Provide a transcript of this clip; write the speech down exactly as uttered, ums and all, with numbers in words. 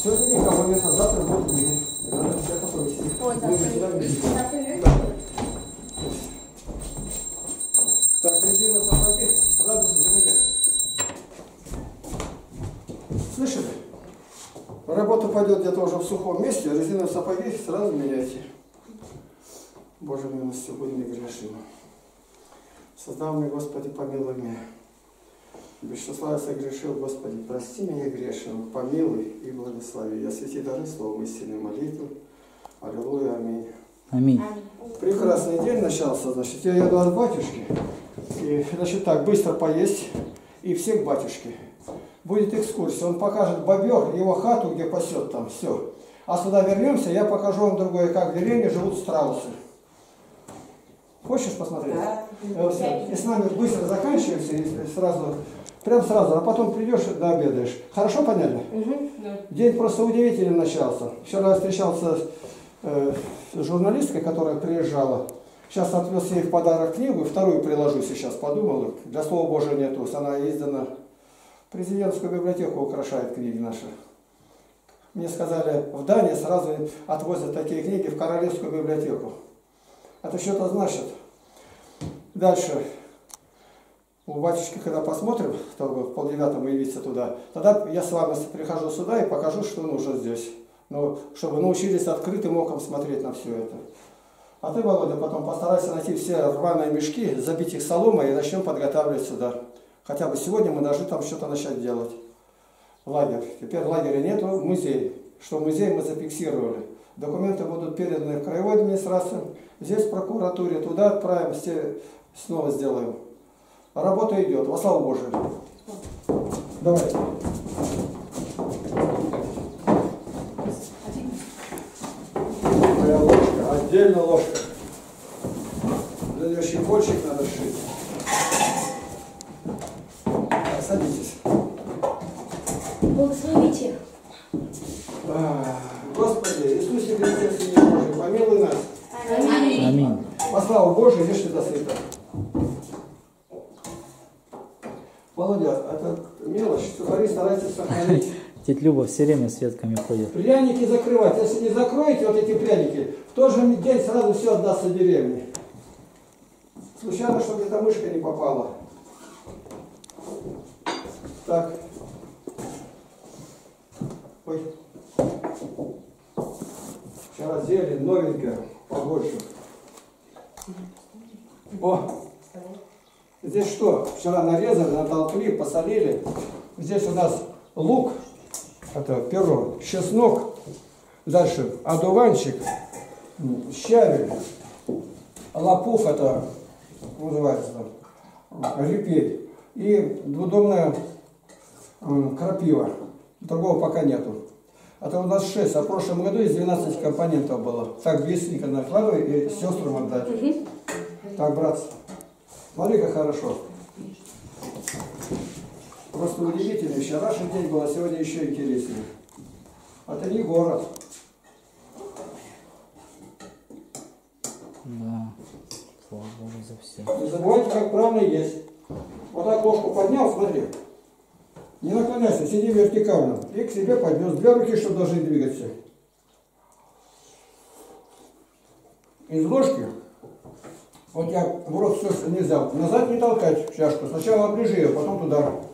Сегодня никого нет, а завтра будет люди. Надо все попробовать. Ой, завтра. Так, резину сапоги сразу заменять. Слышали? Работа пойдет где-то уже в сухом месте, резиновые сапоги сразу меняйте. Боже милостью, будь не грешим. Создал мне, Господи, помилуй меня. Без числа я согрешил, Господи, прости меня грешным, помилуй и благослови. Я святи дары словом истинной молитвы. Аллилуйя, аминь. Аминь. Прекрасный день начался, значит, я еду от батюшки. И, значит, так, быстро поесть и всех батюшки. Будет экскурсия, он покажет бобер, его хату, где пасет там, все. А сюда вернемся, я покажу вам другое, как в деревне живут страусы. Хочешь посмотреть? Да. И с нами быстро заканчиваемся и сразу, прям сразу, а потом придешь и дообедаешь. Хорошо поняли? Угу. Да. День просто удивительный начался. Вчера я встречался с, э, с журналисткой, которая приезжала. Сейчас отвез ей в подарок книгу, вторую приложу сейчас, подумал. Для Слова Божия нету, она издана. Президентскую библиотеку украшает книги наши. Мне сказали, в Дании сразу отвозят такие книги в Королевскую библиотеку. Это что-то значит. Дальше. У батюшки, когда посмотрим, то в полдевятому явиться туда, тогда я с вами прихожу сюда и покажу, что нужно здесь. Ну, чтобы научились открытым оком смотреть на все это. А ты, Володя, потом постарайся найти все рваные мешки, забить их соломой и начнем подготавливать сюда. Хотя бы сегодня мы должны там что-то начать делать. Лагерь. Теперь лагеря нету, музей. Что музей мы зафиксировали. Документы будут переданы в краевой администрации. Здесь в прокуратуре, туда отправим, все снова сделаем. Работа идет, во славу Божию. Давай. Моя ложка, отдельно ложка. Следующий больщик надо шить. Так, садитесь. Благословите. Господи, Иисусе Христе, Сыне Божий, помилуй нас. Аминь. Аминь. Во славу Божию, ешь до света. Володя, это мелочь, сухари старайтесь сохранить. Тетя Люба все время с ветками ходит. Пряники закрывать. Если не закроете вот эти пряники, в тот же день сразу все отдастся деревне. Случайно, чтобы эта мышка не попала. Так. Ой. Вчера зелень новенькая, побольше. О! Здесь что? Вчера нарезали, натолкли, посолили. Здесь у нас лук, это перо, чеснок, дальше одуванчик, щавель, лопух, это называется, репей, и двудомная крапива. Другого пока нету. Это у нас шесть, а в прошлом году из двенадцати компонентов было. Так быстренько накладывай и сестрам отдать. Так, братцы. Смотри, как хорошо. Просто удивительно. Вчерашний день был, а сегодня еще интереснее. Это не город. Да. Слава Богу за все. Не забывайте, как правильно есть. Вот так ложку поднял, смотри. Не наклоняйся, сиди вертикально. И к себе поднес. Две руки, чтобы должны двигаться. Из ложки. Вот я в рот все нельзя. Назад не толкать чашку. Сначала оближи ее, потом туда.